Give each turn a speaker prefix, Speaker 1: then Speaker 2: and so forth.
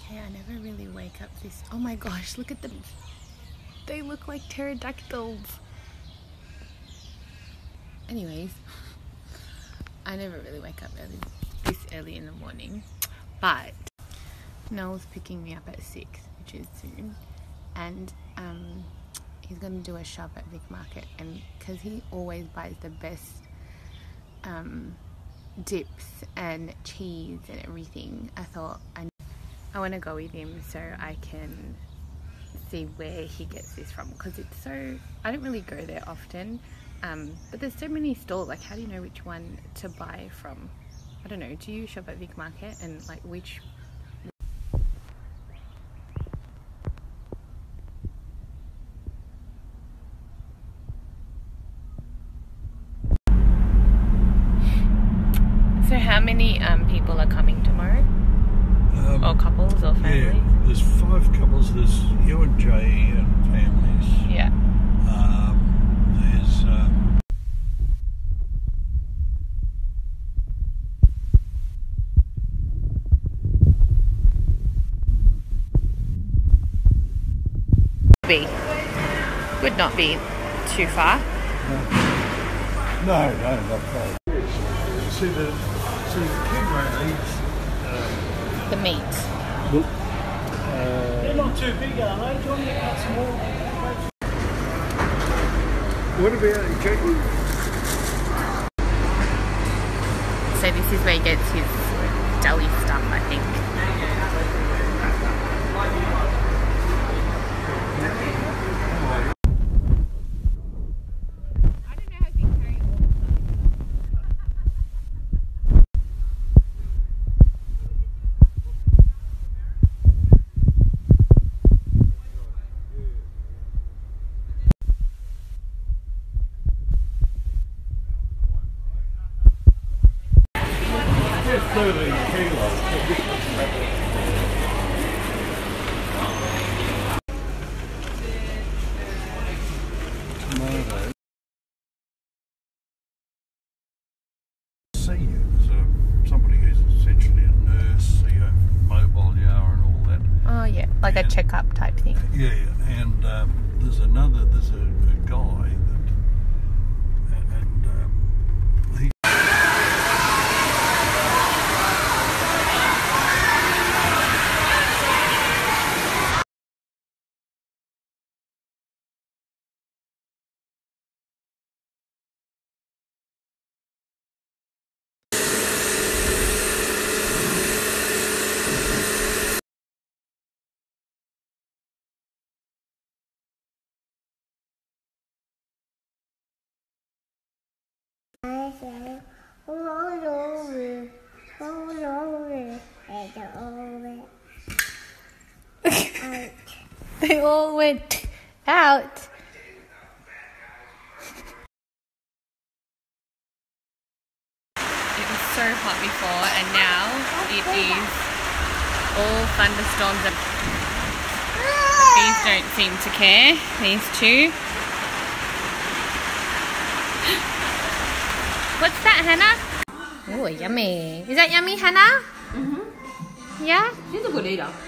Speaker 1: Okay, I never really wake up this... Oh my gosh, look at them. They look like pterodactyls. Anyways, I never really wake up this early in the morning. But Noel's picking me up at 6, which is soon. And he's going to do a shop at Vic Market. And because he always buys the best dips and cheese and everything, I thought I want to go with him so I can see where he gets this from, because it's so... I don't really go there often, but there's so many stores. Like, how do you know which one to buy from? I don't know. Do you shop at Vic Market, and like which... So how many people are coming tomorrow? Or couples or families?
Speaker 2: Yeah, there's 5 couples. There's you and Jay and families.
Speaker 1: Yeah.
Speaker 2: There's
Speaker 1: Would not be too far.
Speaker 2: no, not quite. See the kid won't eat
Speaker 1: The meat.
Speaker 2: look.
Speaker 3: They're not too big, are they? Do you want me to cut some more?
Speaker 2: What about Jackie?
Speaker 1: So this is where he gets his deli stuff, I think.
Speaker 2: Just 13 kilos. Tomato. See you as somebody who's essentially a nurse, see a mobile yard and all that.
Speaker 1: Oh yeah, like a checkup type thing.
Speaker 2: Yeah, and there's a guy that, and he...
Speaker 1: They all went out. It was so hot before, and now it is all thunderstorms. But these don't seem to care, these two. What's that, Hannah? Oh, yummy. Is that yummy, Hannah? Mm-hmm. Yeah?
Speaker 4: She's a good eater.